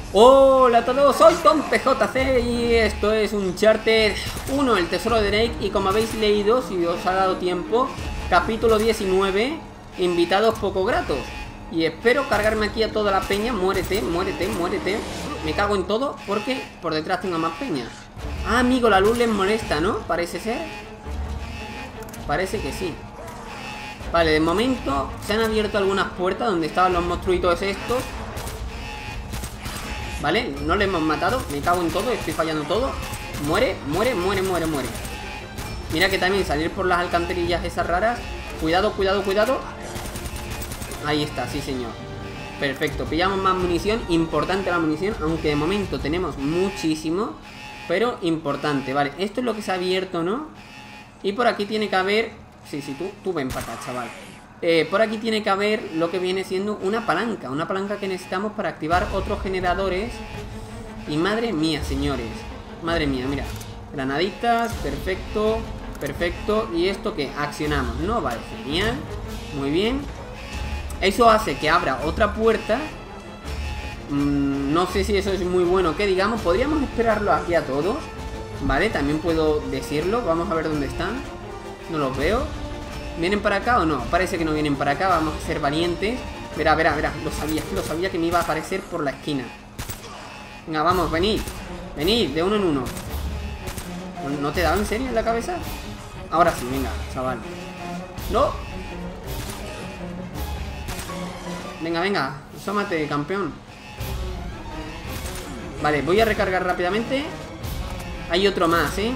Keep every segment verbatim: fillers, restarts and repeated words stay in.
Hola a todos, soy Tom P J C y esto es Uncharted uno, el tesoro de Drake. Y como habéis leído, si os ha dado tiempo, capítulo diecinueve, invitados poco gratos. Y espero cargarme aquí a toda la peña. Muérete, muérete, muérete. Me cago en todo porque por detrás tengo más peña. Ah, amigo, la luz les molesta, ¿no? Parece ser. Parece que sí. Vale, de momento se han abierto algunas puertas donde estaban los monstruitos estos. Vale, no le hemos matado. Me cago en todo, estoy fallando todo. Muere, muere, muere, muere, muere. Mira que también salir por las alcantarillas esas raras. Cuidado, cuidado, cuidado. Ahí está, sí señor. Perfecto, pillamos más munición. Importante la munición, aunque de momento tenemos muchísimo, pero importante, vale. Esto es lo que se ha abierto, ¿no? Y por aquí tiene que haber... Sí, sí, tú, tú ven para acá, chaval. Eh, por aquí tiene que haber lo que viene siendo una palanca. Una palanca que necesitamos para activar otros generadores. Y madre mía, señores. Madre mía, mira. Granaditas, perfecto. Perfecto. ¿Y esto qué? Accionamos, ¿no? Vale, genial. Muy bien. Eso hace que abra otra puerta. mm, No sé si eso es muy bueno que digamos. Podríamos esperarlo aquí a todos. Vale, también puedo decirlo. Vamos a ver dónde están. No los veo. ¿Vienen para acá o no? Parece que no vienen para acá. Vamos a ser valientes. Verá, verá, verá. Lo sabía, lo sabía que me iba a aparecer por la esquina. Venga, vamos, venid. Venid, de uno en uno. ¿No te daba en serio en la cabeza? Ahora sí, venga, chaval. ¡No! Venga, venga. Asómate, campeón. Vale, voy a recargar rápidamente. Hay otro más, ¿eh?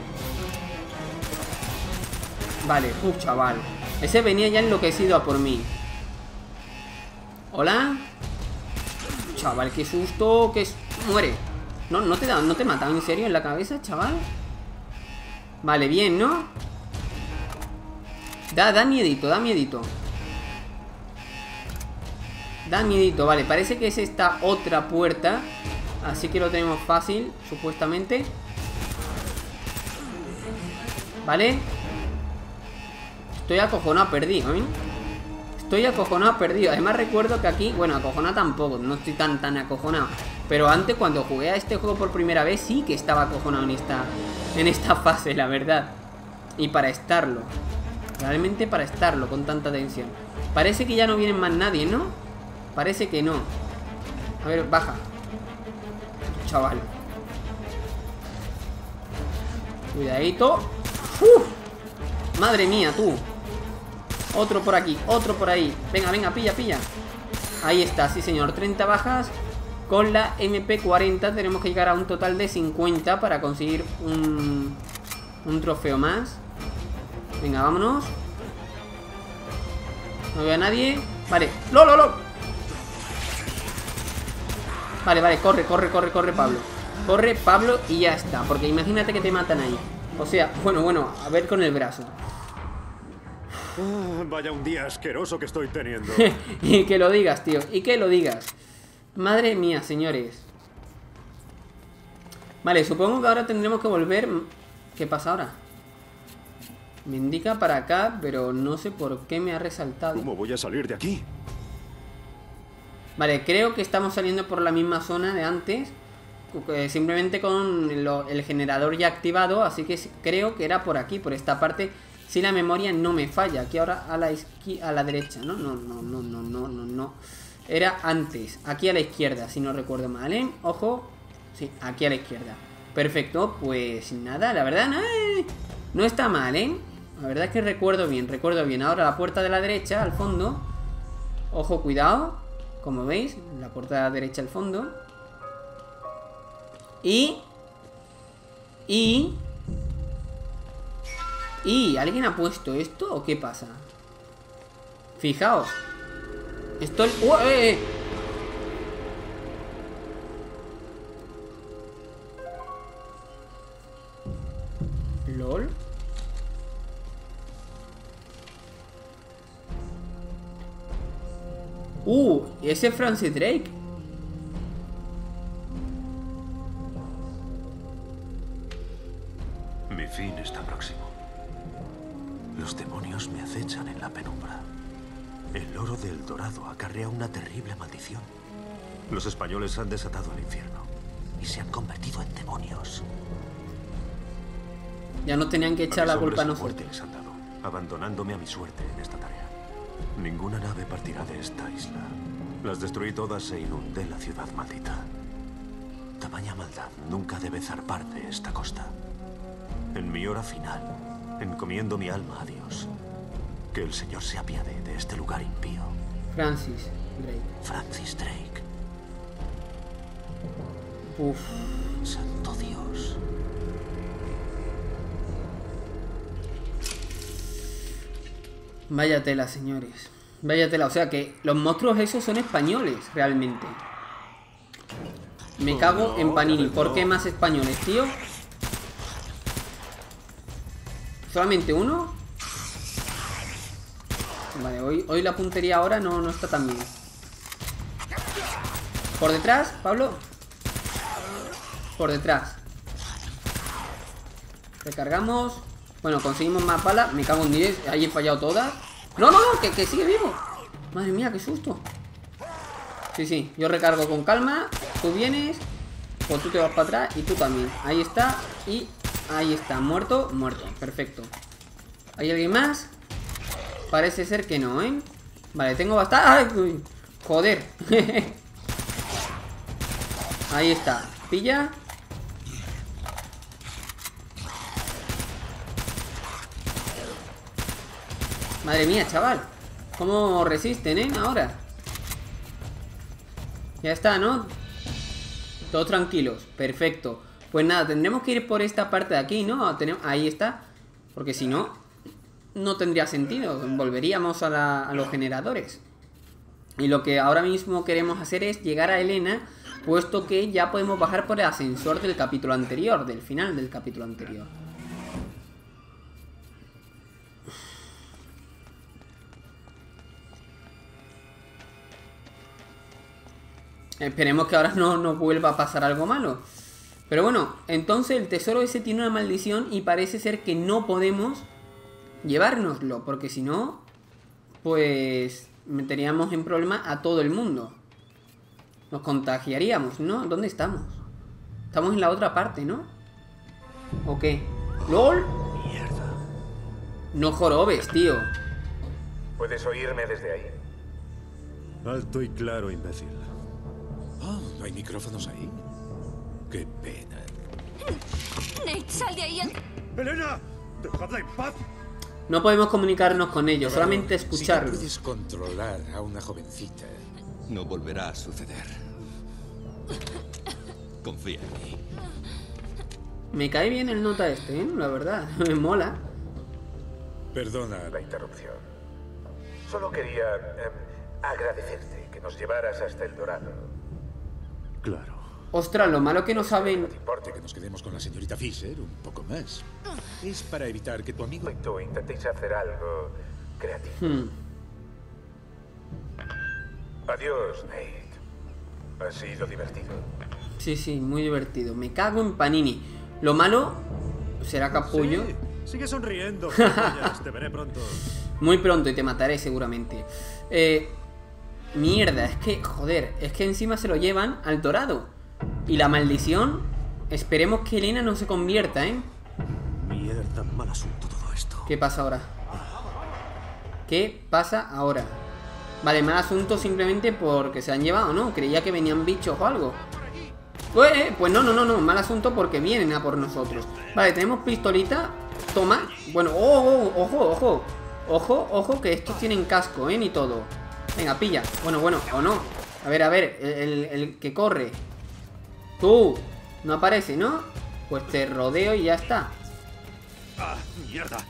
Vale, uff, chaval. Ese venía ya enloquecido a por mí. Hola. Chaval, qué susto. Que es... Muere. No, no te da, no te mata en serio en la cabeza, chaval. Vale, bien, ¿no? Da, da miedito, da miedito. Da miedito, vale. Parece que es esta otra puerta. Así que lo tenemos fácil, supuestamente. Vale. Estoy acojonado, perdido, ¿eh? Estoy acojonado, perdido. Además recuerdo que aquí, bueno, acojonado tampoco. No estoy tan, tan acojonado. Pero antes, cuando jugué a este juego por primera vez, sí que estaba acojonado en esta, en esta fase, la verdad. Y para estarlo. Realmente para estarlo, con tanta tensión. Parece que ya no vienen más nadie, ¿no? Parece que no. A ver, baja. Chaval. Cuidadito. ¡Uf! Madre mía, tú. Otro por aquí, otro por ahí. Venga, venga, pilla, pilla. Ahí está, sí señor, treinta bajas. Con la M P cuarenta tenemos que llegar a un total de cincuenta para conseguir un, un trofeo más. Venga, vámonos. No veo a nadie. Vale, ¡lo, lo, lo! Vale, vale, corre, corre, corre, corre, Pablo. Corre, Pablo, y ya está. Porque imagínate que te matan ahí. O sea, bueno, bueno, a ver con el brazo. Ah, vaya un día asqueroso que estoy teniendo. Y que lo digas, tío, y que lo digas. Madre mía, señores. Vale, supongo que ahora tendremos que volver. ¿Qué pasa ahora? Me indica para acá, pero no sé por qué me ha resaltado. ¿Cómo voy a salir de aquí? Vale, creo que estamos saliendo por la misma zona de antes. Simplemente con lo, el generador ya activado. Así que creo que era por aquí, por esta parte. Si la memoria no me falla. Aquí ahora a la izquierda, a la derecha. No, no, no, no, no, no, no, no. Era antes. Aquí a la izquierda, si no recuerdo mal, ¿eh? Ojo. Sí, aquí a la izquierda. Perfecto, pues nada, la verdad no, eh, no está mal, ¿eh? La verdad es que recuerdo bien, recuerdo bien. Ahora la puerta de la derecha, al fondo. Ojo, cuidado. Como veis, la puerta de la derecha al fondo. Y... Y... ¿Y alguien ha puesto esto o qué pasa? Fijaos. Esto... ¡Uh, eh, eh! ¿Lol? ¡Uh! Ese es Francis Drake. Mi fin está próximo. Los demonios me acechan en la penumbra. El oro del Dorado acarrea una terrible maldición. Los españoles han desatado el infierno y se han convertido en demonios. Ya no tenían que echar A mis la culpa a hombres la nosotros. muerte les han dado, abandonándome a mi suerte en esta tarea. Ninguna nave partirá de esta isla. Las destruí todas e inundé la ciudad maldita. Tamaña maldad nunca debe zarpar de esta costa. En mi hora final, encomiendo mi alma a Dios. Que el Señor se apiade de este lugar impío. Francis Drake. Francis Drake. Uf. Santo Dios. Vaya tela, señores. Vaya tela. O sea que los monstruos esos son españoles, realmente. Me cago en Panini. ¿Por qué más españoles, tío? ¿Solamente uno? Vale, hoy, hoy la puntería ahora no, no está tan bien. ¿Por detrás, Pablo? Por detrás. Recargamos. Bueno, conseguimos más balas. Me cago en diez. Ahí he fallado todas. No, no, no, que, que sigue vivo. Madre mía, qué susto. Sí, sí, yo recargo con calma. Tú vienes. Pues tú te vas para atrás y tú también. Ahí está. Y ahí está. Muerto, muerto. Perfecto. ¿Hay alguien más? Parece ser que no, ¿eh? Vale, tengo bastante... ¡Ay! Uy, joder. Ahí está. Pilla. Madre mía, chaval. ¿Cómo resisten, eh? Ahora. Ya está, ¿no? Todos tranquilos. Perfecto. Pues nada, tendremos que ir por esta parte de aquí, ¿no? Tenemos... Ahí está. Porque si no, no tendría sentido. Volveríamos a, la... a los generadores. Y lo que ahora mismo queremos hacer es llegar a Elena, puesto que ya podemos bajar por el ascensor del capítulo anterior, del final del capítulo anterior. Esperemos que ahora no nos vuelva a pasar algo malo. Pero bueno, entonces el tesoro ese tiene una maldición y parece ser que no podemos llevárnoslo, porque si no, pues meteríamos en problema a todo el mundo. Nos contagiaríamos, ¿no? ¿Dónde estamos? Estamos en la otra parte, ¿no? ¿O qué? ¡Lol! Mierda. No jorobes, tío. ¿Puedes oírme desde ahí? Alto y claro, imbécil. Oh, ¿no hay micrófonos ahí? Qué pena. Nate, sal de ahí. ¡Elena! ¡Dejadla en paz! No podemos comunicarnos con ellos, solamente Si no escucharlos. puedes controlar a una jovencita, No volverá a suceder. Confía en mí. Me cae bien el nota este, ¿eh? La verdad, me mola. perdona. La interrupción. Solo quería eh, agradecerte que nos llevaras hasta el Dorado. Claro. Ostras, lo malo que no No saben... te importe Que nos quedemos con la señorita Fisher un poco más. Es para evitar que tu amigo... y tú intentéis hacer algo creativo. Hmm. Adiós, Nate. Ha sido divertido. Sí, sí, muy divertido. Me cago en Panini. Lo malo será capullo. Sí, sigue sonriendo. gilipollas. Te veré pronto. Muy pronto y te mataré seguramente. Eh, mierda, es que, joder, es que encima se lo llevan al Dorado. Y la maldición, esperemos que Elena no se convierta, ¿eh? Mierda, mal asunto todo esto. ¿Qué pasa ahora? ¿Qué pasa ahora? Vale, mal asunto simplemente porque se han llevado, ¿no? Creía que venían bichos o algo. Pues, pues no, no, no, no. Mal asunto porque vienen a por nosotros. Vale, tenemos pistolita. Toma. Bueno, oh, oh, ojo, ojo. Ojo, ojo, que estos tienen casco, ¿eh? Ni todo. Venga, pilla. Bueno, bueno, o no. A ver, a ver, el, el, el que corre. Tú. No aparece, ¿no? Pues te rodeo y ya está. ¡Ah, mierda!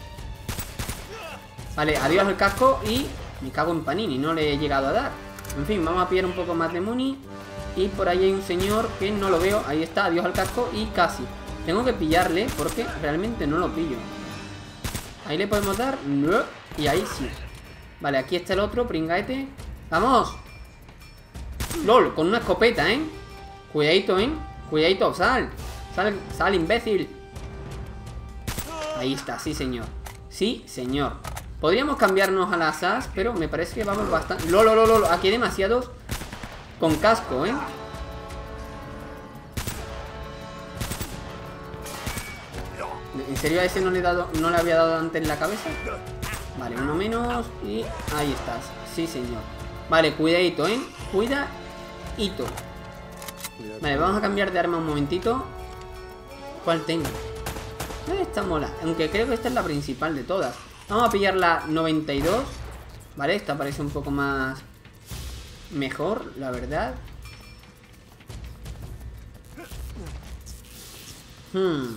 Vale, adiós al casco y... Me cago en Panini, no le he llegado a dar. En fin, vamos a pillar un poco más de money. Y por ahí hay un señor que no lo veo. Ahí está, adiós al casco y casi. Tengo que pillarle porque realmente no lo pillo. Ahí le podemos dar. No. Y ahí sí. Vale, aquí está el otro, pringaete. ¡Vamos! LOL, con una escopeta, ¿eh? Cuidadito, ¿eh? Cuidadito, sal. Sal, sal, imbécil. Ahí está, sí señor. Sí señor. Podríamos cambiarnos a las as, pero me parece que vamos bastante... ¡Lol, lol, lol! Aquí hay demasiados. con casco, ¿eh? ¿En serio a ese no le, he dado, no le había dado antes en la cabeza? Vale, uno menos y ahí estás. Sí, señor. Vale, cuidadito, ¿eh? Cuidadito. Vale, vamos a cambiar de arma un momentito. ¿Cuál tengo? Esta mola, aunque creo que esta es la principal de todas. Vamos a pillar la noventa y dos. Vale, esta parece un poco más mejor, la verdad. Hmm.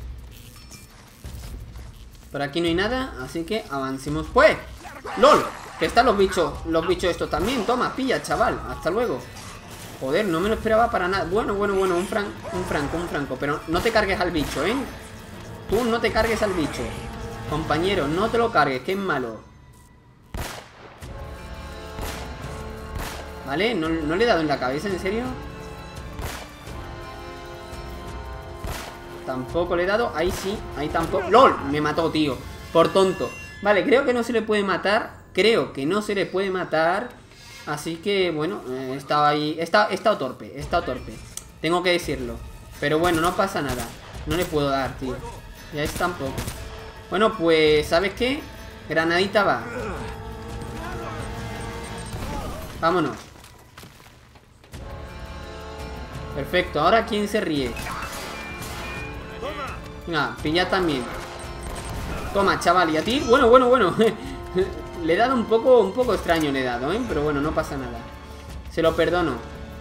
Por aquí no hay nada, así que avancemos. ¡Pues! ¡Lol! Que están los bichos, los bichos estos también. Toma, pilla, chaval. Hasta luego. Joder, no me lo esperaba para nada. Bueno, bueno, bueno, un, fran un franco, un franco. Pero no te cargues al bicho, ¿eh? Tú no te cargues al bicho. Compañero, no te lo cargues, que es malo. ¿Vale? ¿No, no le he dado en la cabeza, en serio? Tampoco le he dado. Ahí sí, ahí tampoco. ¡Lol! Me mató, tío. Por tonto. Vale, creo que no se le puede matar. Creo que no se le puede matar. Así que, bueno, eh, estaba ahí. He estado, he estado torpe, he estado torpe. Tengo que decirlo. Pero bueno, no pasa nada. No le puedo dar, tío. Ya es tampoco. Bueno, pues, ¿sabes qué? Granadita va. Vámonos. Perfecto, ahora ¿quién se ríe? Venga, pilla también. Toma, chaval, y a ti. Bueno, bueno, bueno. Le he dado un poco, un poco extraño, le he dado, ¿eh? Pero bueno, no pasa nada. Se lo perdono.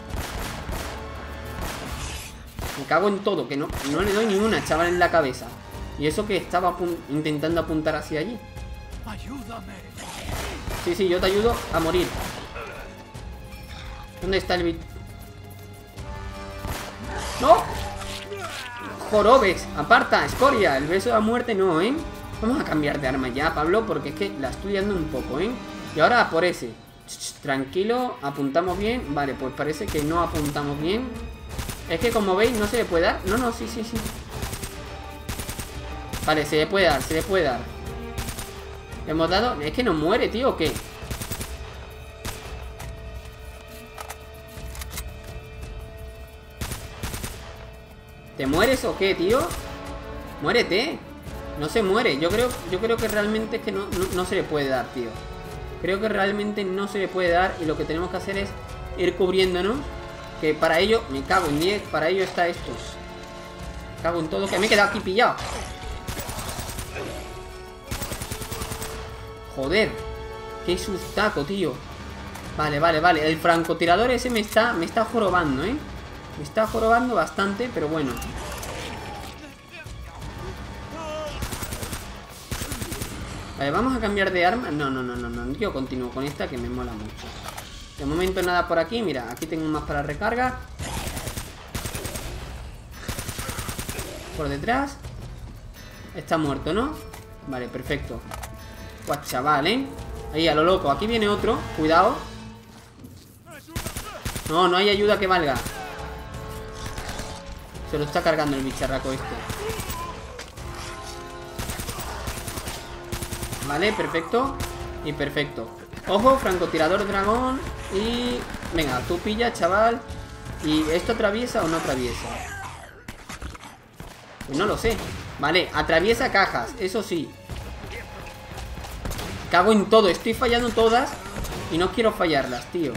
Me cago en todo, que no, no le doy ni una, chaval, en la cabeza. Y eso que estaba apun intentando apuntar hacia allí. Ayúdame. Sí, sí, yo te ayudo a morir. ¿Dónde está el bit? ¡No! Jorobes, aparta, escoria. El beso de la muerte no, ¿eh? Vamos a cambiar de arma ya, Pablo, porque es que la estoy dando un poco, ¿eh? Y ahora por ese. Tranquilo, apuntamos bien. Vale, pues parece que no apuntamos bien. Es que como veis no se le puede dar. No, no, sí, sí, sí. Vale, se le puede dar, se le puede dar. ¿Le hemos dado? Es que no muere, tío, ¿o qué? ¿Te mueres o qué, tío? Muérete. No se muere. Yo creo, yo creo que realmente es que no, no, no se le puede dar, tío. Creo que realmente no se le puede dar. Y lo que tenemos que hacer es ir cubriéndonos. Que para ello, me cago en diez. Para ello está esto. Me cago en todo. Que me he quedado aquí pillado. Joder. Qué sustaco, tío. Vale, vale, vale. El francotirador ese me está, me está jorobando, ¿eh? Me está jorobando bastante, pero bueno. Vale, vamos a cambiar de arma. No, no, no, no, no. Yo continúo con esta que me mola mucho. De momento nada por aquí. Mira, aquí tengo más para recarga. Por detrás. Está muerto, ¿no? Vale, perfecto. Guau, chaval, ¿eh? Ahí, a lo loco. Aquí viene otro. Cuidado. No, no hay ayuda que valga. Se lo está cargando el bicharraco este. Vale, perfecto. Y perfecto. Ojo, francotirador dragón. Y... venga, tú pilla, chaval. ¿Y esto atraviesa o no atraviesa? Pues no lo sé. Vale, atraviesa cajas, eso sí. Cago en todo, estoy fallando todas. Y no quiero fallarlas, tío.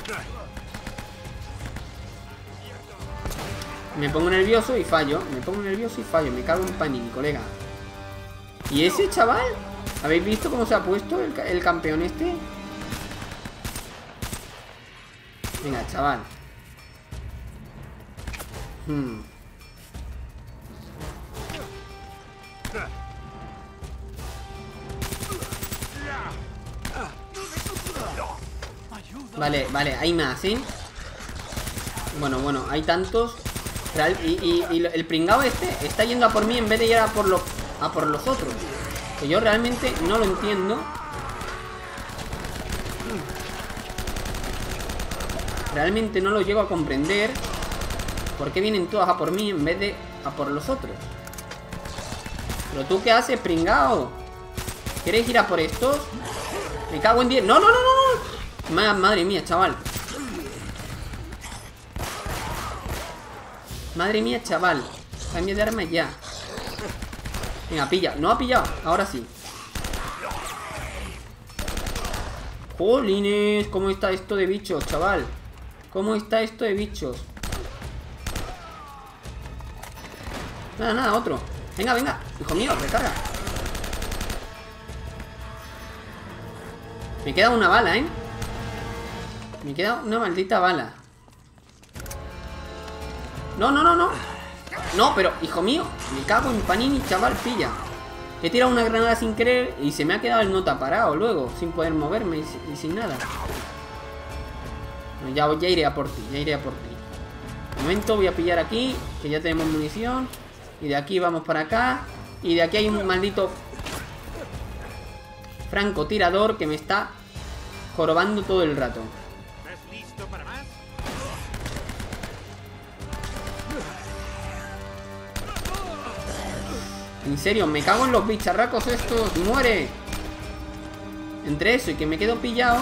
Me pongo nervioso y fallo. Me pongo nervioso y fallo. Me cago en panín, colega. ¿Y ese chaval? ¿Habéis visto cómo se ha puesto el, el campeón este? Venga, chaval. Hmm. Vale, vale, hay más, ¿eh? Bueno, bueno, hay tantos. Y, y, y el pringao este está yendo a por mí en vez de ir a por, lo, a por los otros. Que yo realmente no lo entiendo. Realmente no lo llego a comprender. ¿Por qué vienen todos a por mí en vez de a por los otros? ¿Pero tú qué haces, pringao? ¿Quieres ir a por estos? Me cago en diez. ¡No, no, no, no! Madre mía, chaval. Madre mía, chaval. Cambio de arma ya. Venga, pilla. No ha pillado. Ahora sí. Jolines, ¿cómo está esto de bichos, chaval? ¿Cómo está esto de bichos? Nada, nada, otro. Venga, venga. Hijo mío, recarga. Me queda una bala, ¿eh? Me queda una maldita bala. No, no, no, no. No, pero, hijo mío, me cago en Panini, chaval, pilla. He tirado una granada sin querer y se me ha quedado el nota parado luego, sin poder moverme y, y sin nada. Bueno, ya, ya iré a por ti, ya iré a por ti. De momento voy a pillar aquí, que ya tenemos munición. Y de aquí vamos para acá. Y de aquí hay un maldito francotirador que me está jorobando todo el rato. ¿Estás listo para más? En serio, me cago en los bicharracos estos. ¡Muere! Entre eso y que me quedo pillado.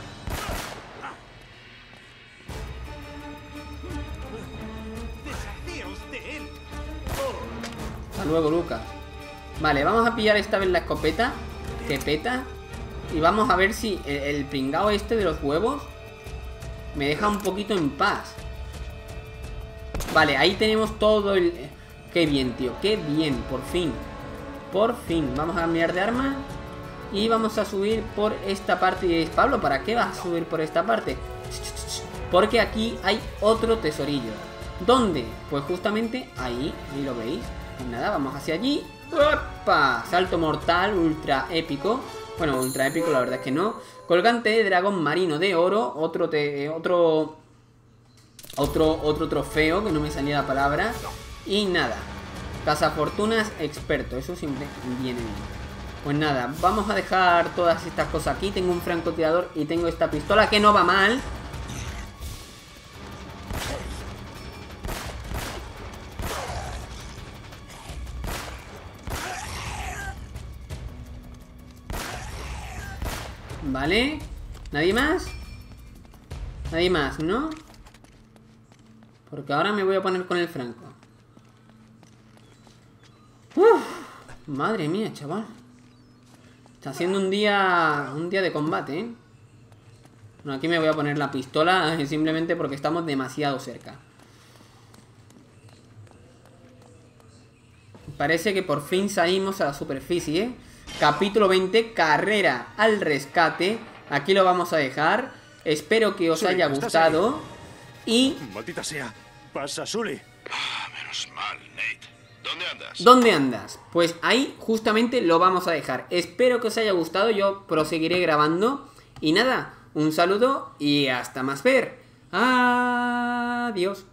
Hasta luego, Lucas. Vale, vamos a pillar esta vez la escopeta, que peta. Y vamos a ver si el, el pringao este de los huevos me deja un poquito en paz. Vale, ahí tenemos todo el... Qué bien, tío, qué bien, por fin. Por fin, vamos a cambiar de arma. Y vamos a subir por esta parte. Y dices, Pablo, ¿para qué vas a subir por esta parte? Porque aquí hay otro tesorillo. ¿Dónde? Pues justamente ahí, ahí lo veis. Pues nada, vamos hacia allí. ¡Opa! Salto mortal, ultra épico. Bueno, ultra épico la verdad es que no. Colgante de dragón marino de oro. Otro te, otro Otro Otro trofeo, que no me salía la palabra. Y nada, cazafortunas experto. Eso siempre viene bien. Pues nada, vamos a dejar todas estas cosas aquí. Tengo un francotirador y tengo esta pistola, que no va mal. Vale. ¿Nadie más? Nadie más, ¿no? Porque ahora me voy a poner con el franco. Uf, madre mía, chaval. Está siendo un día... Un día de combate, ¿eh? Bueno, aquí me voy a poner la pistola simplemente porque estamos demasiado cerca. Parece que por fin salimos a la superficie, ¿eh? Capítulo veinte, carrera al rescate. Aquí lo vamos a dejar. Espero que os Sully, haya ¿estás gustado. Y... Maldita sea. Pasa, Sully. Ah, menos mal, Nate. ¿Dónde andas? ¿Dónde andas? Pues ahí justamente lo vamos a dejar. Espero que os haya gustado. Yo proseguiré grabando. Y nada, un saludo y hasta más ver. Adiós.